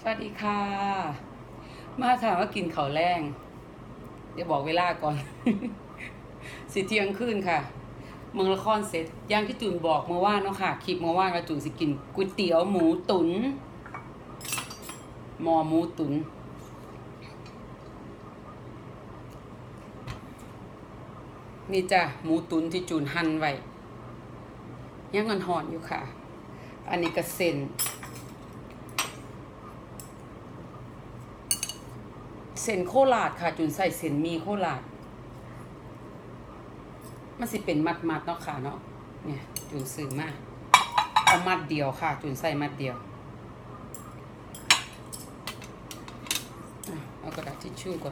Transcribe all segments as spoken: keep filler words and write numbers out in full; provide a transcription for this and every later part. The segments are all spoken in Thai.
วัสดีค่ะมาค่ะว่ากินข้าวแรงเดี๋ยวบอกเวลาก่อน สิเที่ยงคืนค่ะเมืองละครเสร็จอย่างที่จูนบอกเมื่อวานเนาะค่ะคลิปเมื่อวานว่าจูนสิกินก๋วยเตี๋ยวหมูตุ๋นหม้อหมูตุ๋นนี่จ้ะหมูตุ๋นที่จูนหั่นไว้ยังเงินหอนอยู่ค่ะอันนี้ก็เส้นเส้นโคราชค่ะจูนใส่เส้นมีโคราชมันสิเป็นมัดมัดเนาะค่ะเนาะเนี่ยจูนซื้อมาเอามัดเดียวค่ะจูนใส่มัดเดียวเอากระดาษทิชชู่ก่อน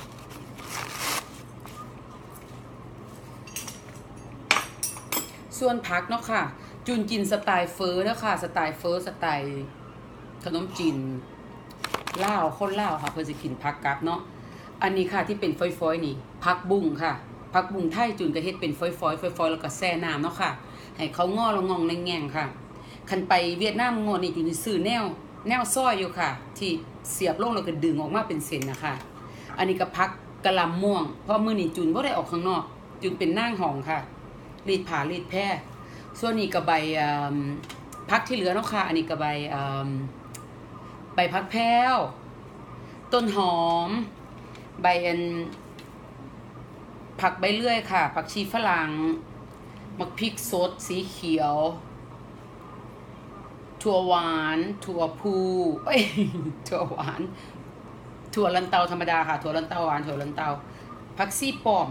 ส่วนผักเนาะค่ะจูนกินสไตล์เฟอร์แล้วค่ะสไตล์เฟอร์สไตล์ขนมจีนลาวคนลาวค่ะเพื่อจะกินผักกับเนาะอันนี้ค่ะที่เป็นฟอยๆนี่ผักบุ้งค่ะผักบุ้งไทยจูนก็เฮ็ดเป็นฟอยๆฟอยๆแล้วก็แช่น้ำเนาะค่ะให้เขางอแล้วงองแง่งๆค่ะคันไปเวียดนามงอนี่จูนซื้อแนวแนวซอยอยู่ค่ะที่เสียบลงแล้วก็ดึงออกมาเป็นเส้นนะคะอันนี้ก็ผักกะหล่ำม่วงเพราะมื้อนี้จูนบ่ได้ออกข้างนอกจูนเป็นนางห้องค่ะรีดผ้ารีดแพรส่วนนี้ก็ใบผักที่เหลือเนาะค่ะอันนี้ก็ใบใบผักแพรวต้นหอมใบอันผักใบเลื่อยค่ะผักชีฝรั่งมะพริกสดสีเขียวถั่วหวานถั่วพูเอ้ยถั่วหวานถั่วลันเตาธรรมดาค่ะถั่วลันเตาหวานถั่วลันเตาผักซี่ป้อม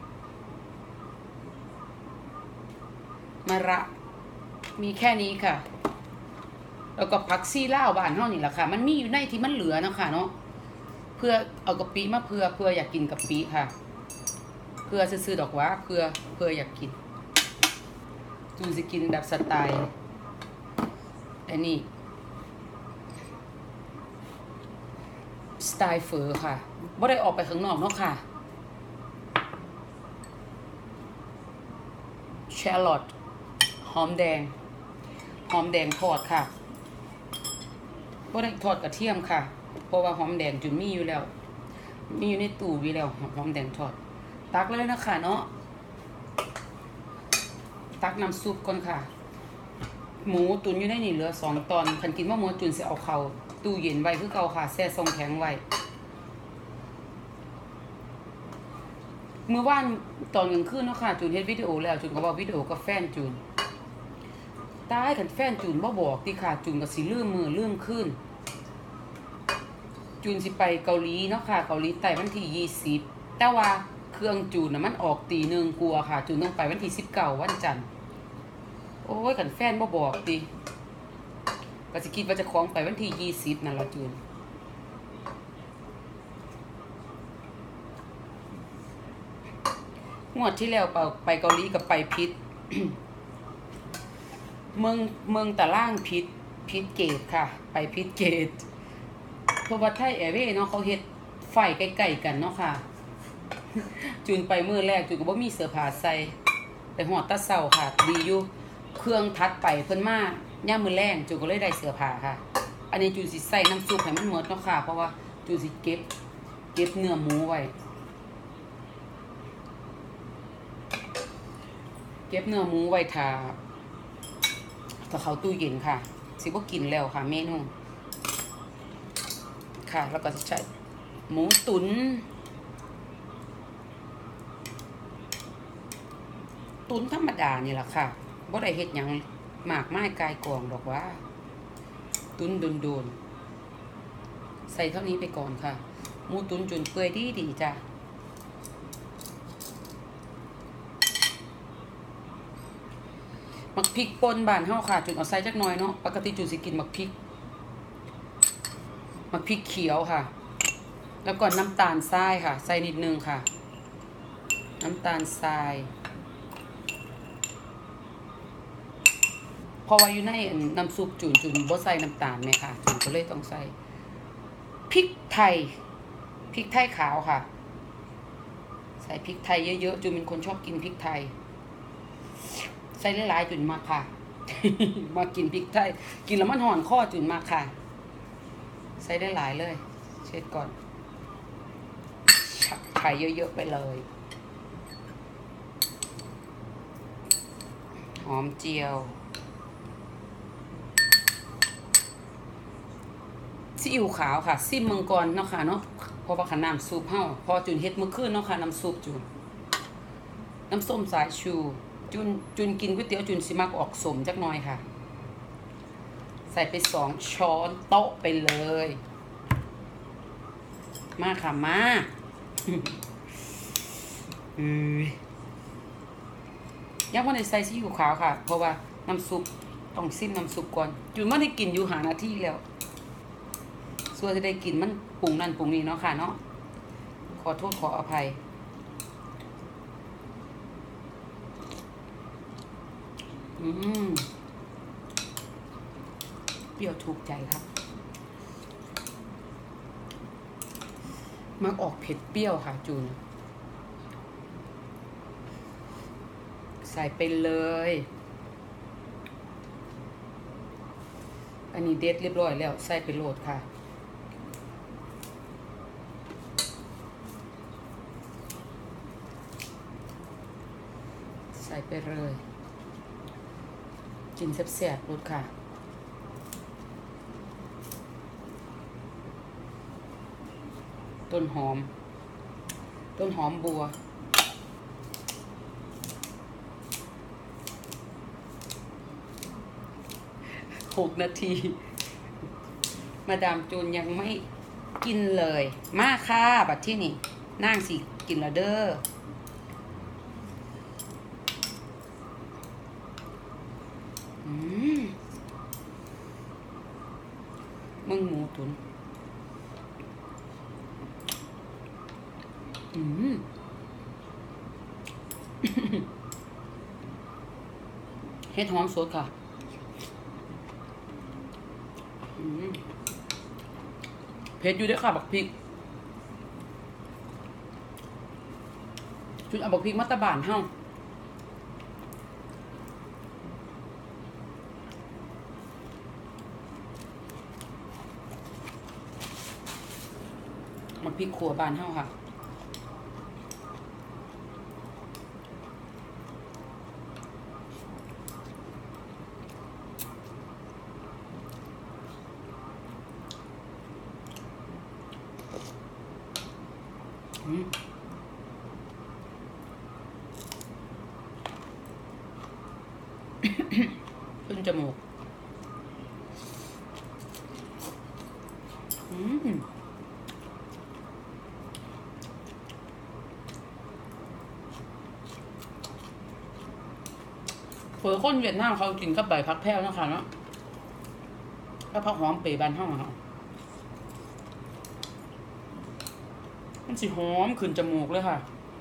มะระมีแค่นี้ค่ะแล้วก็ผักซี่ลาวบ้านเฮานี่แหละค่ะมันมีอยู่ในที่มันเหลือนะคะเนาะเพื่อเอากะปิมาเพื่อเพื่ออยากกินกะปิค่ะเพื่อซื้อๆดอกว่าเพื่อเพื่ออยากกินจูสิกินแบบสไตล์อันนี้สไตล์เฟอร์ค่ะบ่ได้ออกไปข้างนอกเนาะค่ะแชร์ลอตหอมแดงหอมแดงทอดค่ะบ่ได้ทอดกระเทียมค่ะเพราะว่าหอมแดงจุนมีอยู่แล้วมีอยู่ในตู้อยู่แล้วหอมแดงทอดตักเลยนะคะเนาะตักน้ำซุปก่อนค่ะหมูตุ๋นอยู่ในนี่เหลือสองตอนคันกินว่าหมูตุ๋นสิเอาเข้าตู้เย็นไว้คือเก่าค่ะแช่ทรงแข็งไว้เมื่อวานตอนกลางคืนเนาะค่ะจูนเฮ็ดวิดีโอแล้วจูนก็บอกวิดีโอกับแฟนจูนตายคันแฟนจูนบ่บอกติค่ะจูนก็สิลืมมือลืมคืนจูนสิไปเกาหลีเนาะค่ะเกาหลีใต้วันที่ยี่สิบแต่ว่าเครื่องจูนน่ะมันออกตีหนึ่งกลัวค่ะจูนต้องไปวันที่สิบเก้าวันจันทร์โอ้ยคันแฟนบ่บอกติก็สิคิดว่าจะคล้องไปวันที่ยี่สิบนั่นล่ะจูนงวดที่แล้วไปเกาหลีกับไปพิษ เมืองเมืองตะล่างพิษพิษเกตค่ะไปพิษเกตเพราะว่าไทยแอร์เวย์เนาะเขาเฮ็ดไฟใกล้ๆกันเนาะค่ะจูนไปมื้อแรกจูนก็บ่มีเสื้อผ้าใส่ไปฮอดตะเช้าค่ะดีอยู่เครื่องทัดไปเพิ่นมายามมื้อแรงจูนก็เลยได้เสื้อผ้าค่ะอันนี้จูนสิใส่น้ำซุปให้มันหมดเนาะค่ะเพราะว่าจูนสิเก็บเก็บเนื้อหมูไว้เก็บเนื้อหมูไว้ถ้าถ้าเขาตู้เย็นค่ะสิบ่กินแล้วค่ะเมนูค่ะแล้วก็จะใช้หมูตุ๋นตุ๋นธรรมดานี่แหละค่ะบ่ได้เฮ็ดหยังมากมายกายกองดอกว่าตุ๋นโดนๆใส่เท่านี้ไปก่อนค่ะหมูตุ๋นจนเปื่อยดีดีจ้ะมักพริกป่นบ้านเฮาค่ะจุนเอาใส่จักหน่อยเนาะปกติจุนสิกินมักพริกมักพริกเขียวค่ะแล้วก็น้ำตาลทรายค่ะใส่นิดนึงค่ะน้ำตาลทรายพอว่าอยู่ในน้ำซุปจุนจุนบ่ใส่น้ำตาลไหมค่ะจุนก็เลยต้องใส่พริกไทยพริกไทยขาวค่ะใส่พริกไทยเยอะๆจุนเป็นคนชอบกินพริกไทยใส่หลายๆจุนมากค่ะ มากินพริกไทยกินแล้วมันห่อนคอจุนมากค่ะใส่ได้หลายเลยเช็ดก่อนไข่เยอะๆไปเลยหอมเจียวซีอิ๊วขาวค่ะซิมมังกรเนาะค่ะเนาะเพราะว่าขน้ำซุปเฮาพอจุนเฮ็ดเมื่อคืนเนาะค่ะน้ำซุปจุนน้ำส้มสายชูจุนจุนกินก๋วยเตี๋ยวจุนสิมักออกสมจักหน่อยค่ะใส่ไปสองช้อนโต๊ะไปเลยมาค่ะมาอือยังว่าในใส่ซีอิ๊วขาวค่ะเพราะว่าน้ำซุปต้องซิมน้ำซุปก่อนจุนไม่ได้กินอยู่หานาทีแล้วส่วนจะได้กินมันปรุงนั่นปรุงนี้เนาะค่ะเนาะขอโทษขออภัยอืมเปรี้ยวถูกใจครับมักออกเผ็ดเปรี้ยวค่ะจูนใส่ไปเลยอันนี้เด็ดเรียบร้อยแล้วใส่ไปโหลดค่ะใส่ไปเลยกินแซ่บๆรสค่ะต้นหอมต้นหอมบัวหกนาทีมาดามจูนยังไม่กินเลยมาค่ะบัดที่นี่นั่งสิกินละเด้ออืมมึงหมูตุ๋นอืมเฮ็ดหอมสดค่ะอืมเผ็ดอยู่ด้วยค่ะบักพริกจุดเอาบักพริกมาตะบานเฮาบักพริกขัวบานเฮาค่ะอืมขึ้นจมูกอืมเฟอคนเวียดนามเขากินกับใบพักแพ้วนะคะเนาะก็พักหอมเปรย์บานห้องค่ะมันสิหอมขึ้นจมูกเลยค่ะ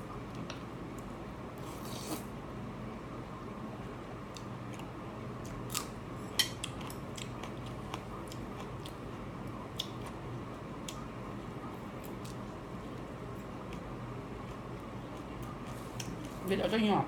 เบ็ดเอาเจ้าหยอก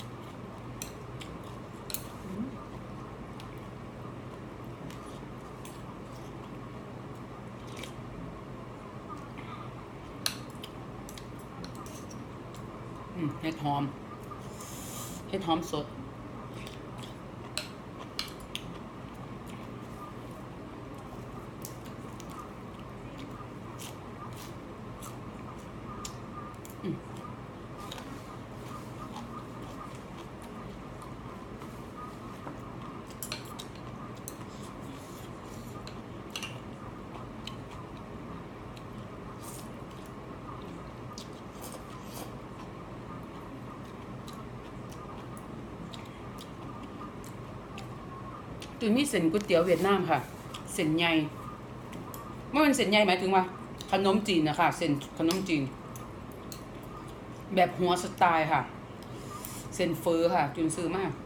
เห็ดหอมเห็ดหอมสดจุนมีเส้นก๋วยเตี๋ยวเวียดนามค่ะเส้นใหญ่เมื่อเป็นเส้นใหญ่หมายถึงว่าขนมจีนนะคะเส้นขนมจีนแบบหัวสไตล์ค่ะเส้นเฟอค่ะจุนซื้อมาก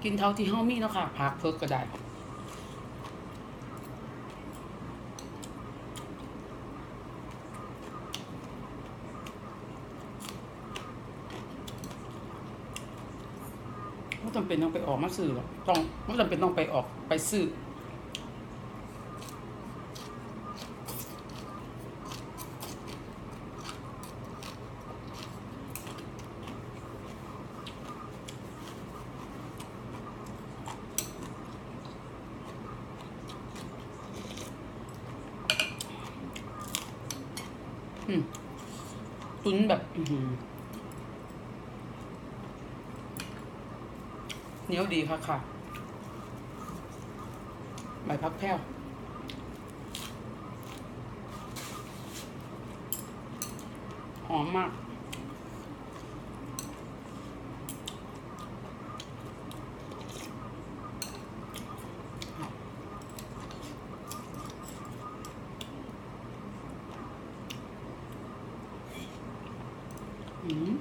กินเท่าที่เฮามีเนาะค่ะผักเพิ่มก็ได้ไม่จำเป็นต้องไปออกมาซื้อหรอกต้องไม่จำเป็นต้องไปออกไปซื้อตุ๋นแบบเหนียวดีค่ะค่ะใบพักแพ้วหอมมากอืม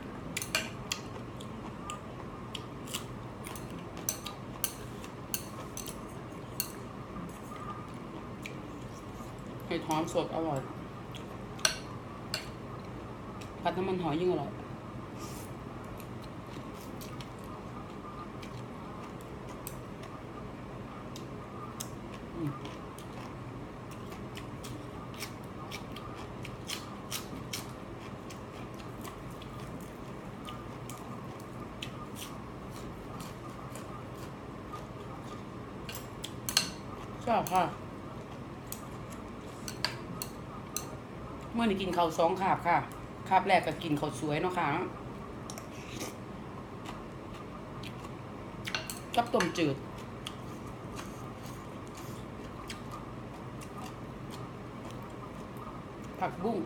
เห็ดหอมสดอร่อยผัดน้ำมันหอยยิ่งอร่อยชอบค่ะเมื่อนี้กินข้าวสองคาบค่ะคาบแรกก็กินข้าวสวยเนาะค่ะกับต้มจืดผักบุ้ง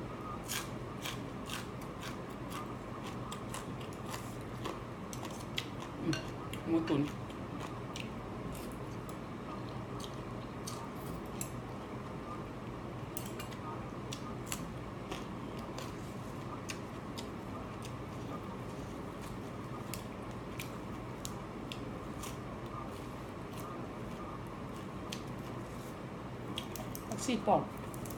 หมูตุ๋นสี่ปอก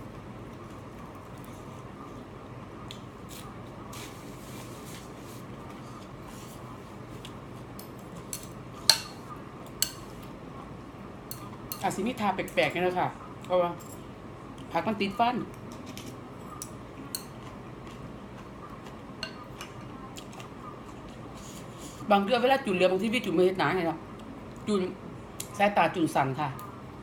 อาซิมิทาแปลกๆนี่แหละค่ะเพราะว่าผักมันติดฟันบางเรื่องเวลาจุดเรือบางที่พี่จุดไม่เห็นหนาไงเนาะจุดสายตาจุดสั่นค่ะ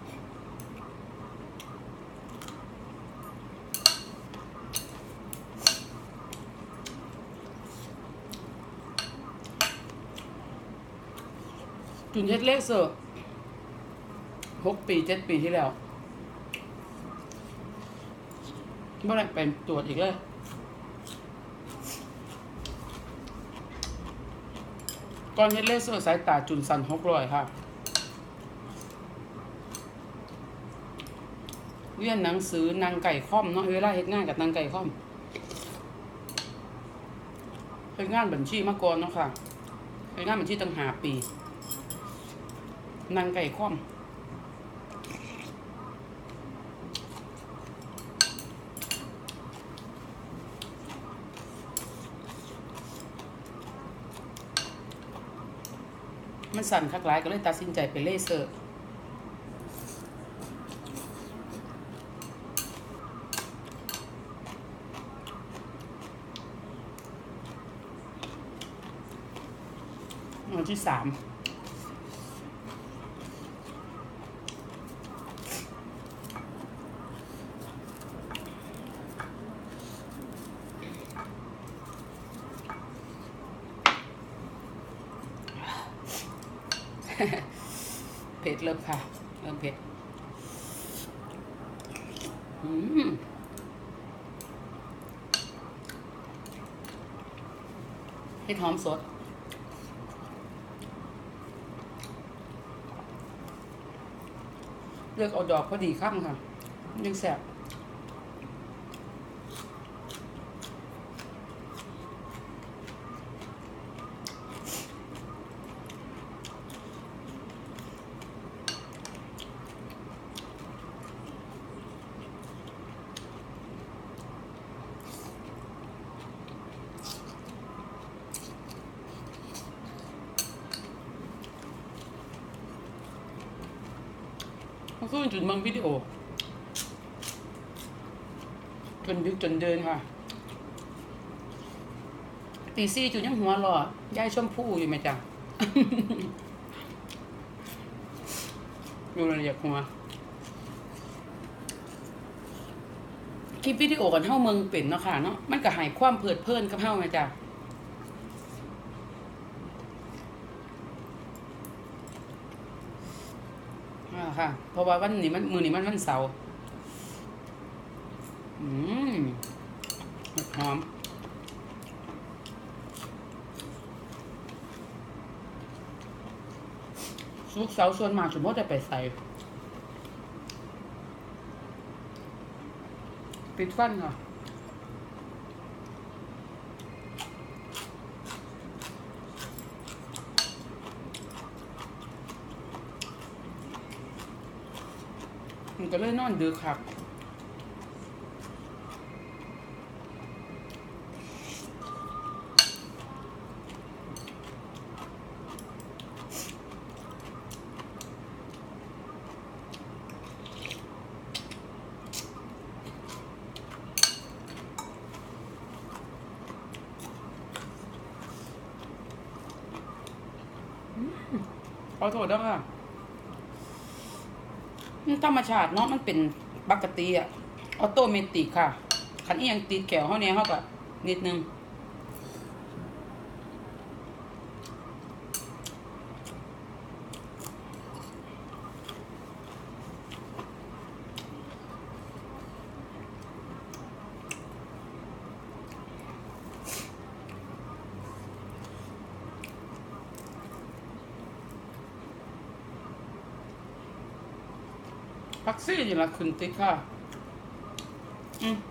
จุนเฮ็ดเลขเซอร์หกปีเจ็ดปีที่แล้วเมื่อไรไปตรวจอีกเลยก่อนเฮ็ดเลขเซอร์สายตาจุนสันหกร้อยค่ะเรียนหนังสือนางไก่ค่อมเนาะเวลาเฮ็ดงานกับนางไก่ค่อมเฮ็ดงานบัญชีมาก่อนเนาะค่ะเฮ็ดงานบัญชีตั้งห้าปีนางไก่ค่อมมันสั่นคักหลายก็เลยตัดสินใจไปเลเซอร์วันที่สามเผ็ดเริ่มค่ะเริ่มเผ็ดอืมเห็ดหอมสดเลือกเอาดอกพอดีข้ามค่ะยังแสบมันคือจุดมึงวิดีโอจนดึกจนเดินค่ะตีซี่จุดยังหัวหล่อยายชมพู่อยู่ไหมจ๊ะ อยู่ระเอียดหัวคลิปวิดีโอกันเท่าเมืองเป็นเนาะค่ะเนาะมันก็หายความเพลิดเพลินกับเท่าไหมจ๊ะอ่าค่ะเพราะว่าวันนี้มันมือนี้มันวันเสาร์อืมหอมลูกเสาส่วนมากสมมติจะไปใส่ปิดฟันค่ะมันก็เลยนอนดึกครับขอโทษด้วยค่ะธรรมชาติเนาะมันเป็นปกติอะออโตเมติกค่ะคันอียังติดแก้วเขาเนี่ยเขาก็นิดนึงพักซี่นี่ละคุณติ๊กค่ะอืม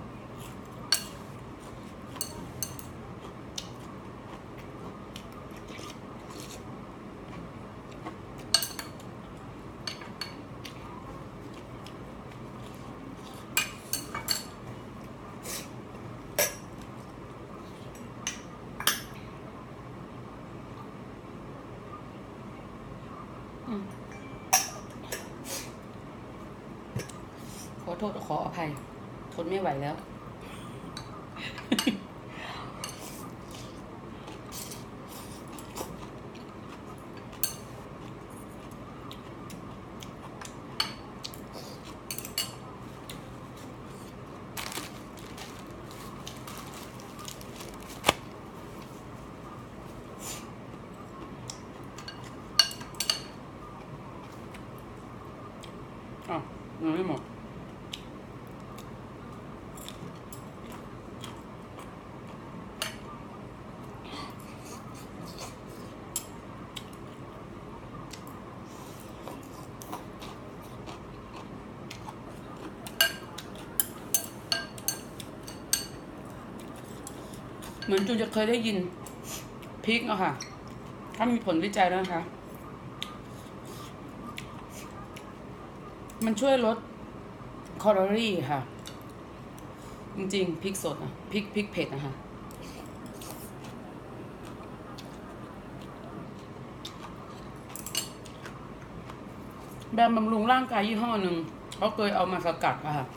อืมขอโทษขออภัยทนไม่ไหวแล้วอ๋อยังไม่หมดเหมือนจูจะเคยได้ยินพริกอะค่ะถ้ามีผลวิจัยแล้วนะคะมันช่วยลดแคลอรี่ค่ะจริงๆพริกสดอะพริกพริกเผ็ดนะคะแบรนด์บำรุงร่างกายยี่ห้อหนึ่งเขาเคยเอามาสกัดอะค่ะ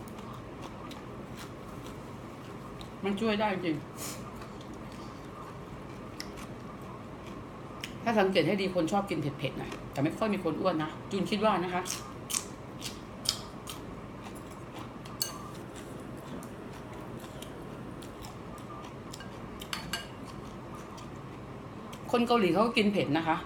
มันช่วยได้จริงถ้าสังเกตให้ดีคนชอบกินเผ็ดๆหน่อยแต่ไม่ค่อยมีคนอ้วนนะจูนคิดว่านะคะคนเกาหลีเขาก็กินเผ็ดนะคะ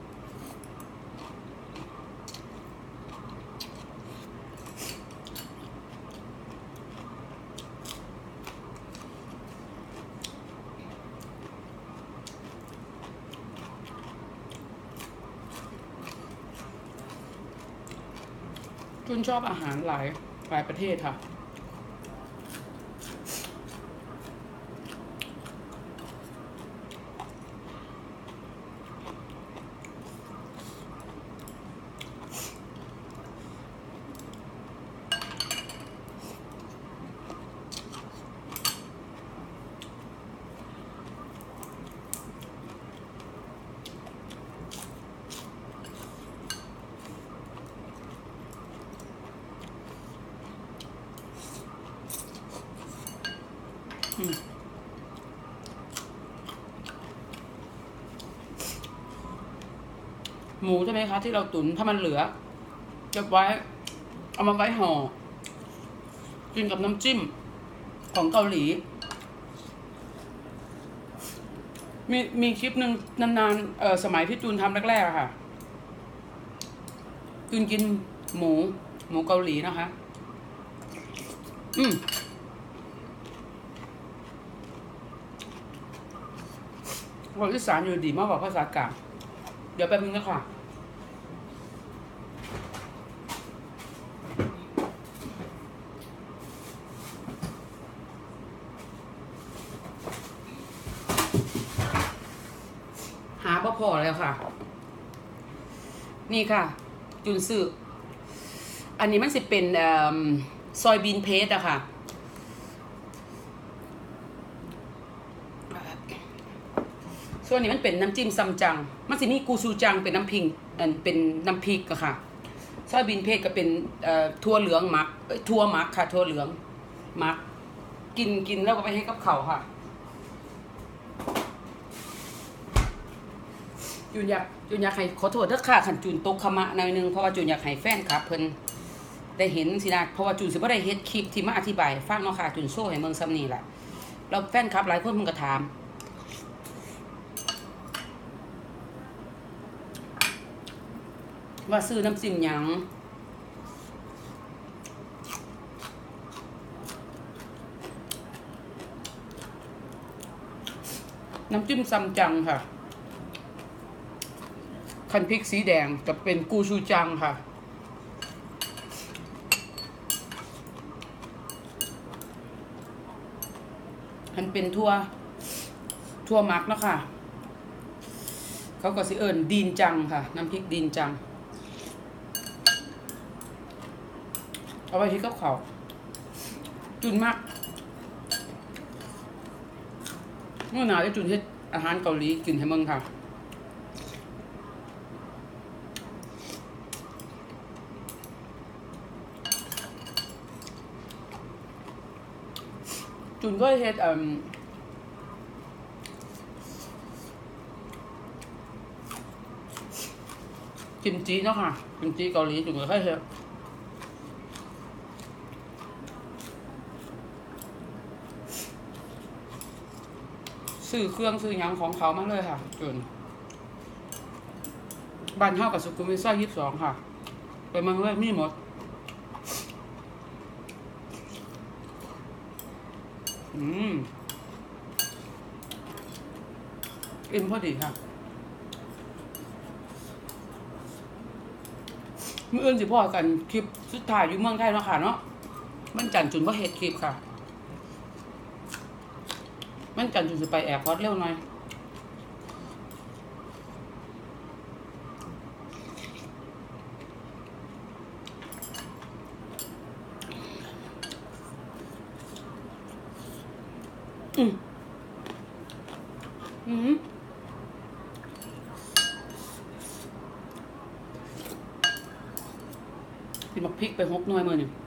จุนชอบอาหารหลายหลายประเทศค่ะหมูใช่ไหมคะที่เราตุ๋นถ้ามันเหลือเก็บไว้เอามาไว้ห่อกินกับน้ำจิ้มของเกาหลีมีมีคลิปหนึ่งนานๆเออสมัยที่จูนทำแรกๆค่ะจูนกินหมูหมูเกาหลีนะคะอืมคนอีสานอยู่ดีมากกว่าภาษากลางเดี๋ยวแป๊บนึงนะค่ะหาพ่อพอแล้วค่ะนี่ค่ะจุนซื้ออันนี้มันสิเป็นซอยบีนเพสอะค่ะส่วนนี้มันเป็นน้ำจิ้มซัมจังมันสิมีกูซูจังเป็นน้ำพริกอันเป็นน้ำพริกอะค่ะซอยบีนเพสก็เป็นถั่วเหลืองหมักถั่วหมักค่ะถั่วเหลืองหมักกินกินแล้วก็ไปให้กับเขาค่ะจูนอยากจูนอยากให้ขอโทษเด้อค่ะขันจูนตกขมะหน่อยนึงเพราะว่าจูนอยากให้แฟนครับเพิ่นได้เห็นสินะเพราะว่าจูนสิบ่ได้เฮ็ดคลิปที่มาอธิบายฟังเนาะค่ะจูนโซ่ให้เมืองซ้ำนี่แหละแล้วแฟนครับหลายคนเพิ่นก็ถามว่าซื้อน้ำจิ้มหยังน้ำจิ้มซัมจังค่ะคันพริกสีแดงจะเป็นกูชูจังค่ะมันเป็นทั่วทั่วมักเนาะค่ะเขาก็สิเอิญดีนจังค่ะน้ำพริกดีนจังเอาไว้ที่กับเขาจุนมากเมื่อหนาวจะจุนเฮ็ดอาหารเกาหลีกินให้เมืองค่ะจุนก็เฮ็ดอืมกิมจิเนาะค่ะกิมจิเกาหลีจุนก็ค่อยเฮ็ดซื้อเครื่องซื้อหยังของเขามาเลยค่ะจุนบ้านเฮากับสุขุมวิทซอยยี่สิบสองค่ะไปเมืองเลยมีหมดอืมอิ่มพอดีค่ะเมื่ออื่นสิพ่อกันคลิปสุดท้ายอยู่เมืองไทยเนาะค่ะเนาะมันจันจุนว่าเฮ็ดคลิปค่ะมันจันจุนสิไปแอร์พอร์ตเร็วหน่อยอืมอืมกินมักพริกไปหกหน่วยมือหนึ่ง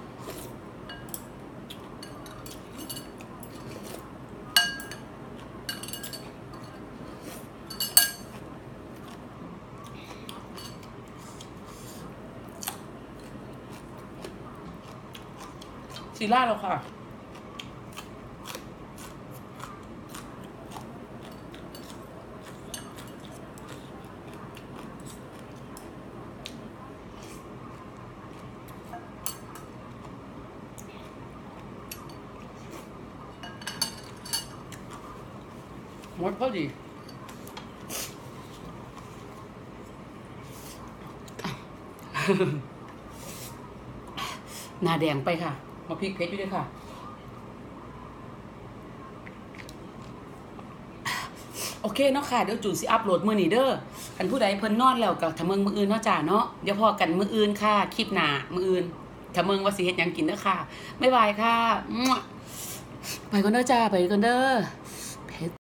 ซีล่าแล้วค่ะหมดพอดีหน้าแดงไปค่ะมาพริกเผ็ดด้วยค่ะโอเคเนาะค่ะเดี๋ยวจูนสิอัพโหลดมื้อนี้เด้ออันผู้ใดเพิ่นนอนแล้วก็ถ้าเมืองมื้ออื่นเนาะจ้าเนาะเดี๋ยวพอกันมื้ออื่นค่ะคลิปหน้ามื้ออื่นถ้าเมืองว่าสิเฮ็ดหยังกินเด้อค่ะบ๊ายบายค่ะไปก่อนเด้อจ้าไปก่อนเด้อ